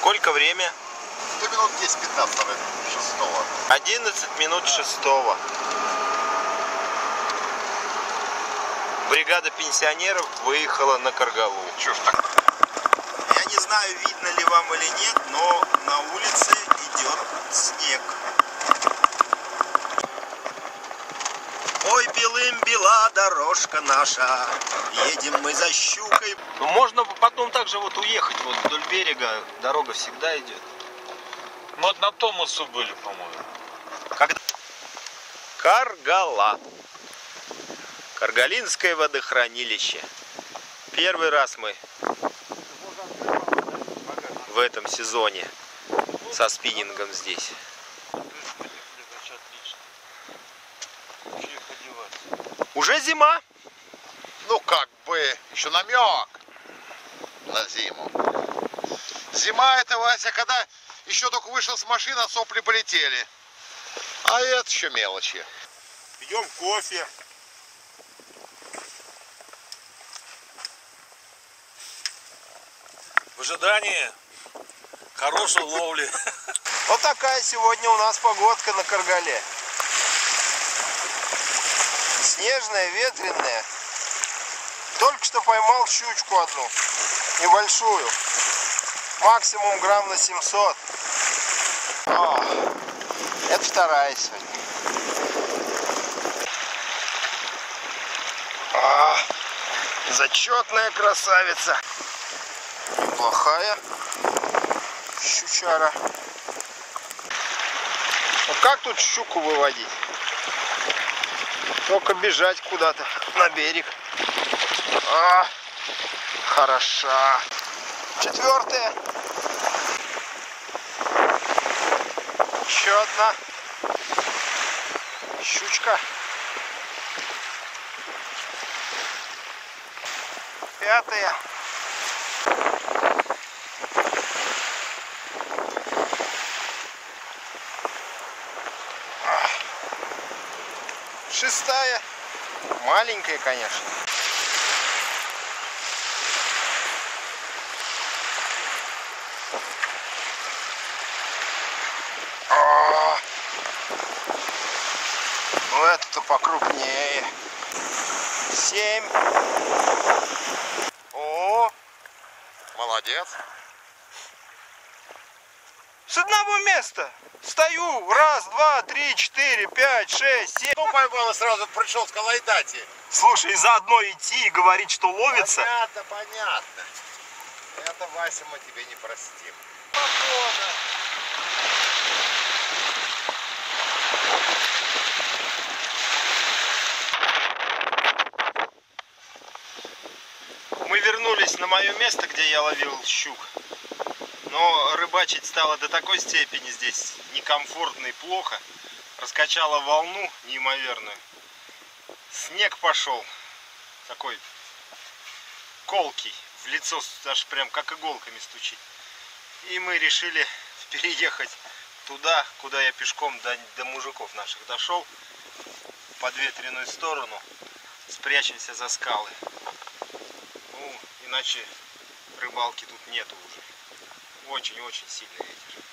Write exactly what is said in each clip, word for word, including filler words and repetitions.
Сколько время? Да минут десять-пятнадцать, наверное, шестого. одиннадцать минут шестого. Бригада пенсионеров выехала на Каргалу. Чё ж так? Я не знаю, видно ли вам или нет, но на улице идет снег. Ой, белым бела дорожка наша, едем мы за щукой. Ну, можно потом также вот уехать вот вдоль берега, дорога всегда идет. Мы вот на Томасу были, по-моему. Когда? Каргала. Каргалинское водохранилище. Первый раз мы в этом сезоне со спиннингом здесь. Уже зима. Ну как бы, еще намек на зиму. Зима это, Вася, когда еще только вышел с машины, а сопли полетели. А это еще мелочи. Пьем кофе. В ожидании хорошей ловли. Вот такая сегодня у нас погодка на Каргале. Снежная, ветреная. Только что поймал щучку одну, небольшую. Максимум грамм на семьсот. О, это вторая сегодня. А, зачетная красавица. Неплохая щучара. Ну как тут щуку выводить? Только бежать куда-то на берег. А, хороша. Четвертая. Еще одна щучка. Пятая. Шестая. Маленькая, конечно. О! Ну это-то покрупнее. Семь. О! Молодец. С одного места стою. Раз, два, три, четыре, пять, шесть, семь. Ну поймал и сразу пришел, сказал, айдате. Слушай, заодно идти и говорить, что ловится. Понятно, понятно. Это, Вася, мы тебе не простим. Погода. Мы вернулись на мое место, где я ловил щук. Но рыбачить стало до такой степени здесь некомфортно и плохо. Раскачало волну неимоверную. Снег пошел. Такой колкий. В лицо аж прям как иголками стучит. И мы решили переехать туда, куда я пешком до, до мужиков наших дошел. В подветренную сторону. Спрячемся за скалы. Ну, иначе рыбалки тут нету уже. Очень-очень сильный ветер.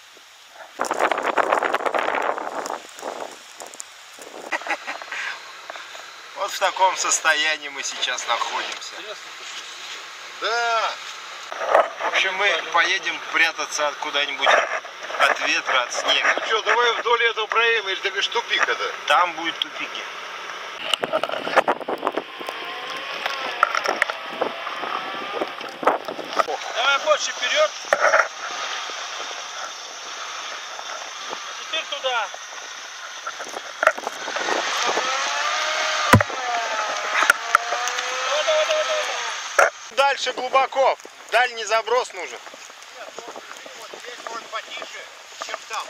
Вот в таком состоянии мы сейчас находимся. Да. В общем, мы поедем прятаться куда-нибудь от ветра, от снега. Ну что, давай вдоль этого проема, или ты говоришь тупик это? Там будет тупики. Давай больше вперед. Теперь туда. Давай, давай, давай, давай. Дальше глубоко. Дальний заброс нужен. Нет, ну, вот здесь вот потише, чем там.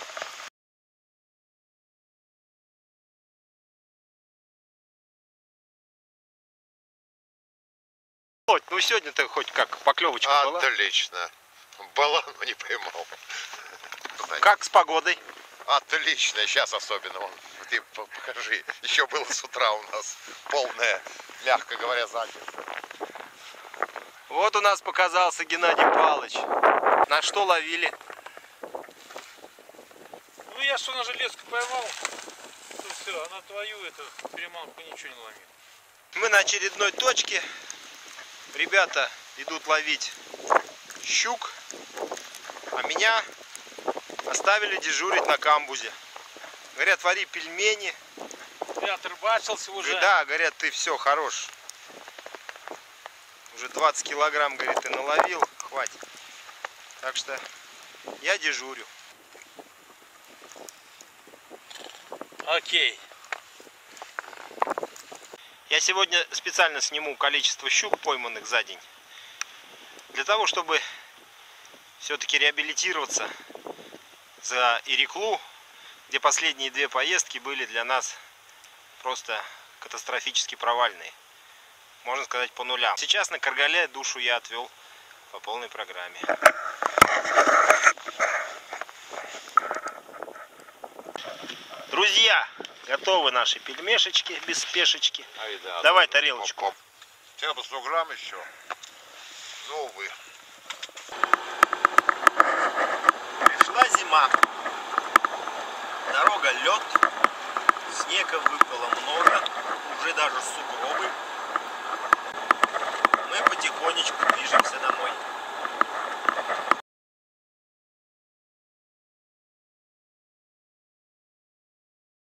Ну сегодня-то хоть как, поклевочка была? Отлично. Была, но не поймал. Как с погодой? Отлично, сейчас особенно. Вон, ты покажи. Еще было с утра у нас полная, мягко говоря, задница. Вот у нас показался Геннадий Павлович. На что ловили? Ну я что на железку поймал, то все, а на твою эту приманку ничего не ловил. Мы на очередной точке. Ребята идут ловить щук, а меня оставили дежурить на камбузе. Говорят, вари пельмени. Я отрыбачился уже. Да, говорят, ты все, хорош. Уже двадцать килограмм, говорит, ты наловил, хватит. Так что я дежурю. Окей. Я сегодня специально сниму количество щук, пойманных за день. Для того, чтобы все-таки реабилитироваться за Иреклу, где последние две поездки были для нас просто катастрофически провальные. Можно сказать, по нулям. Сейчас на Каргале душу я отвел по полной программе. Друзья, готовы наши пельмешечки без спешечки. Ай, да, Давай да, тарелочку. оп-оп. Хотя бы сто грамм еще. Ну, увы. Пришла зима. Дорога лед. Снега выпало много. Уже даже сугробы. Мы потихонечку